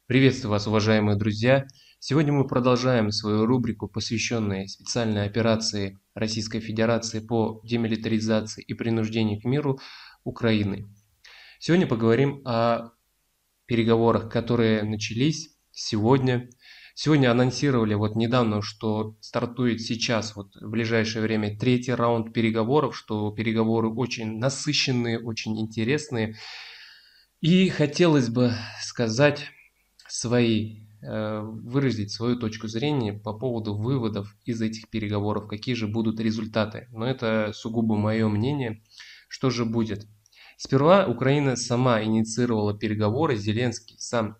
Приветствую вас, уважаемые друзья! Сегодня мы продолжаем свою рубрику, посвященную специальной операции Российской Федерации по демилитаризации и принуждению к миру Украины. Сегодня поговорим о переговорах, которые начались сегодня. Сегодня анонсировали недавно, что стартует сейчас, в ближайшее время, третий раунд переговоров, что переговоры очень насыщенные, очень интересные. И хотелось бы сказать выразить свою точку зрения по поводу выводов из этих переговоров, какие же будут результаты. Но это сугубо мое мнение. Что же будет? Сперва Украина сама инициировала переговоры, Зеленский сам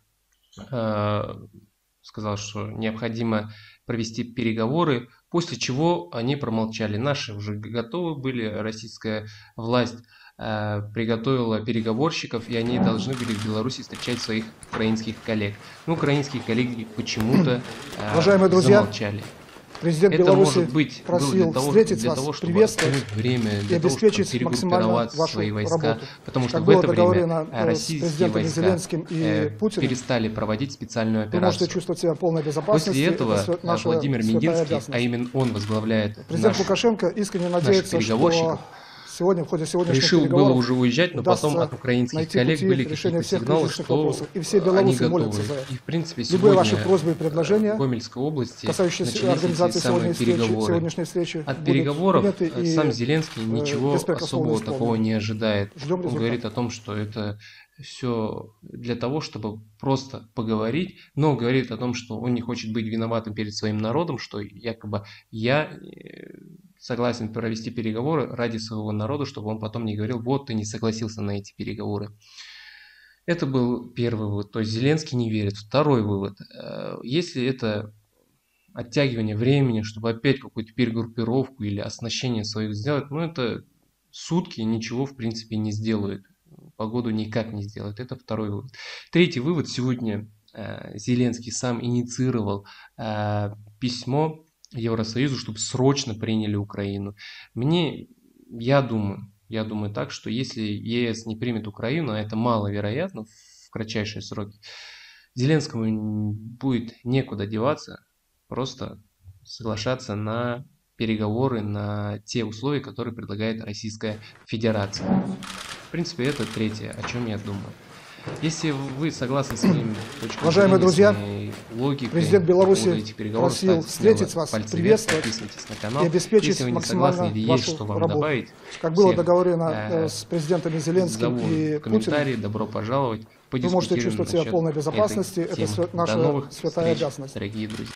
сказал, что необходимо провести переговоры, после чего они промолчали. Наши уже готовы были, российская власть приготовила переговорщиков, и они должны были в Беларуси встречать своих украинских коллег. Но украинские коллеги почему-то Уважаемые друзья, замолчали. президент Это Беларуси может быть просил для встретить того, вас, чтобы приветствовать оттянуть время, и для того, чтобы обеспечить максимально перегруппировать вашу свои войска, работу. потому что Как в было это время договорено с российские президентами войска Зеленским и Путиным, перестали проводить специальную вы можете операцию. чувствовать себя в полной безопасности. После этого Это наша Владимир святая Мединский, а обязанность. именно он возглавляет Президент Лукашенко искренне надеется, что переговорщиков, сегодня, в ходе сегодняшних решил было переговоров уже уезжать, но потом от украинских найти коллег пути были решения какие-то всех сигналы, кризисных что вопросов. И все они белорусы готовы. молятся за это. И в принципе Любые сегодня ваши просьбы и предложения, в Гомельской области касающиеся начались организации эти самые переговоры. сегодняшней встречи, От будут переговоров приняты и сам Зеленский ничего беспрекословно особого исполнены. такого не ожидает. Ждем Он результата. говорит о том, что это все для того, чтобы просто поговорить, но говорит о том, что он не хочет быть виноватым перед своим народом, что якобы я согласен провести переговоры ради своего народа, чтобы он потом не говорил, вот ты не согласился на эти переговоры. Это был первый вывод, то есть Зеленский не верит. Второй вывод, если это оттягивание времени, чтобы опять какую-то перегруппировку или оснащение своих сделать, это сутки ничего в принципе не сделают. Погоду никак не сделает. Это второй вывод. Третий вывод. Сегодня Зеленский сам инициировал письмо Евросоюзу, чтобы срочно приняли Украину. Я думаю так, что если ЕС не примет Украину, а это маловероятно в кратчайшие сроки, Зеленскому будет некуда деваться, просто соглашаться на переговоры, на те условия, которые предлагает Российская Федерация. В принципе, это третье, о чем я думаю. Если вы согласны с моим точкой Уважаемые друзья, зрения, с моей логикой, президент Беларуси этих переговоров, просил встретить вас, приветствовать подписывайтесь на канал. и обеспечить Если вы не согласны максимально или есть вашу что вам работу. добавить, Как было всем, договорено с президентами Зеленским зову и в комментарии, Путиным, добро пожаловать, вы можете чувствовать себя в полной насчет безопасности. этой темы. Это До наша новых святая встреч, обязанность. дорогие друзья.